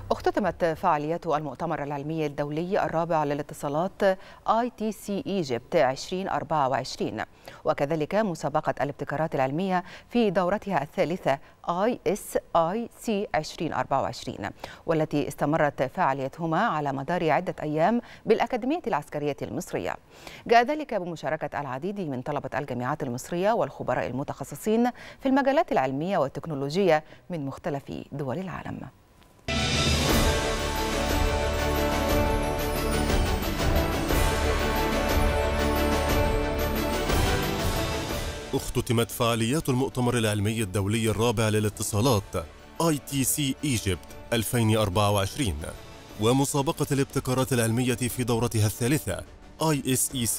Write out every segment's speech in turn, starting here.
اختتمت فعاليات المؤتمر العلمي الدولي الرابع للاتصالات ITC Egypt 2024 وكذلك مسابقة الابتكارات العلمية في دورتها الثالثة ISIC 2024 والتي استمرت فعاليتهما على مدار عدة أيام بالأكاديمية العسكرية المصرية. جاء ذلك بمشاركة العديد من طلبة الجامعات المصرية والخبراء المتخصصين في المجالات العلمية والتكنولوجية من مختلف دول العالم. اختتمت فعاليات المؤتمر العلمي الدولي الرابع للاتصالات ITC Egypt 2024 ومسابقة الابتكارات العلمية في دورتها الثالثة ISEC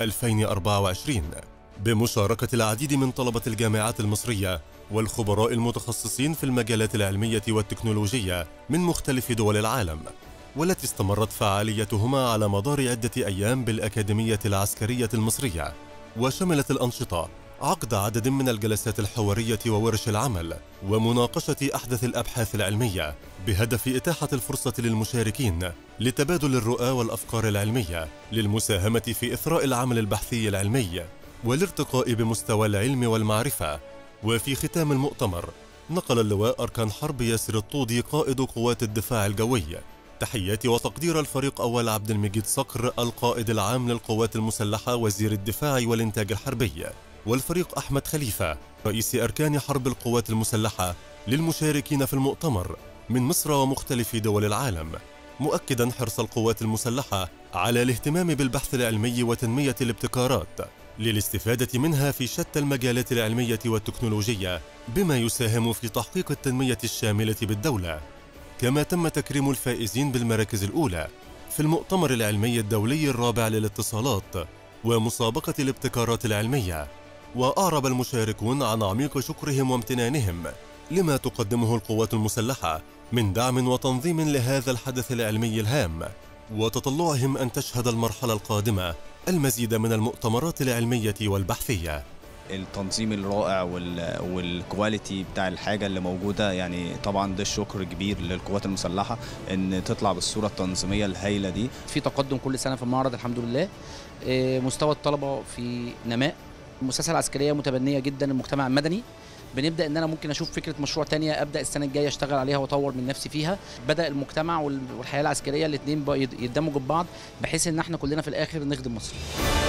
2024 بمشاركة العديد من طلبة الجامعات المصرية والخبراء المتخصصين في المجالات العلمية والتكنولوجية من مختلف دول العالم، والتي استمرت فعاليتهما على مدار عدة أيام بالأكاديمية العسكرية المصرية، وشملت الأنشطة عقد عدد من الجلسات الحوارية وورش العمل ومناقشة أحدث الأبحاث العلمية بهدف إتاحة الفرصة للمشاركين لتبادل الرؤى والأفكار العلمية للمساهمة في إثراء العمل البحثي العلمي والارتقاء بمستوى العلم والمعرفة. وفي ختام المؤتمر نقل اللواء أركان حرب ياسر الطودي قائد قوات الدفاع الجوي تحيات وتقدير الفريق أول عبد المجيد صقر القائد العام للقوات المسلحة وزير الدفاع والإنتاج الحربي، والفريق أحمد خليفة رئيس أركان حرب القوات المسلحة للمشاركين في المؤتمر من مصر ومختلف دول العالم، مؤكدا حرص القوات المسلحة على الاهتمام بالبحث العلمي وتنمية الابتكارات للاستفادة منها في شتى المجالات العلمية والتكنولوجية بما يساهم في تحقيق التنمية الشاملة بالدولة. كما تم تكريم الفائزين بالمراكز الأولى في المؤتمر العلمي الدولي الرابع للاتصالات ومسابقة الابتكارات العلمية، وأعرب المشاركون عن عميق شكرهم وامتنانهم لما تقدمه القوات المسلحة من دعم وتنظيم لهذا الحدث العلمي الهام، وتطلعهم أن تشهد المرحلة القادمة المزيد من المؤتمرات العلمية والبحثية. التنظيم الرائع والكواليتي بتاع الحاجة اللي موجودة، يعني طبعا ده الشكر كبير للقوات المسلحة ان تطلع بالصورة التنظيمية الهائلة دي. في تقدم كل سنة في المعرض الحمد لله، مستوى الطلبة في نماء، المؤسسة العسكرية متبنية جدا المجتمع المدني. بنبدأ ان انا ممكن اشوف فكرة مشروع تانية ابدأ السنة الجاية اشتغل عليها واطور من نفسي فيها. بدأ المجتمع والحياة العسكرية الاثنين يندمجوا ببعض بحيث ان احنا كلنا في الاخر نخدم مصر.